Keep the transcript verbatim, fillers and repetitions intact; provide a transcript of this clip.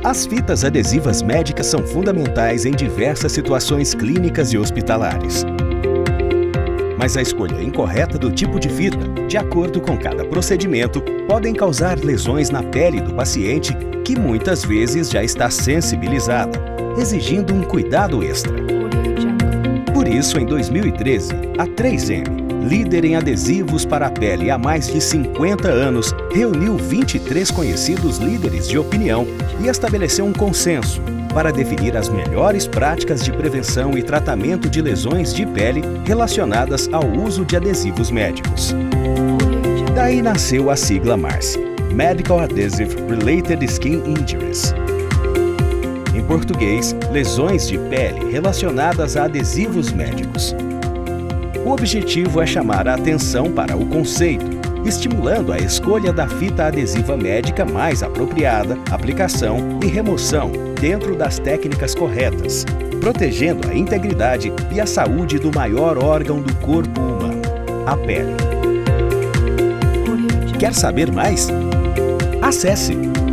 As fitas adesivas médicas são fundamentais em diversas situações clínicas e hospitalares. Mas a escolha incorreta do tipo de fita, de acordo com cada procedimento, podem causar lesões na pele do paciente que muitas vezes já está sensibilizada, exigindo um cuidado extra. Por isso, em dois mil e treze, a três M, líder em adesivos para a pele há mais de cinquenta anos, reuniu vinte e três conhecidos líderes de opinião e estabeleceu um consenso para definir as melhores práticas de prevenção e tratamento de lesões de pele relacionadas ao uso de adesivos médicos. Daí nasceu a sigla MARSI, Medical Adhesive Related Skin Injuries. Em português, lesões de pele relacionadas a adesivos médicos. O objetivo é chamar a atenção para o conceito, estimulando a escolha da fita adesiva médica mais apropriada, aplicação e remoção dentro das técnicas corretas, protegendo a integridade e a saúde do maior órgão do corpo humano, a pele. Quer saber mais? Acesse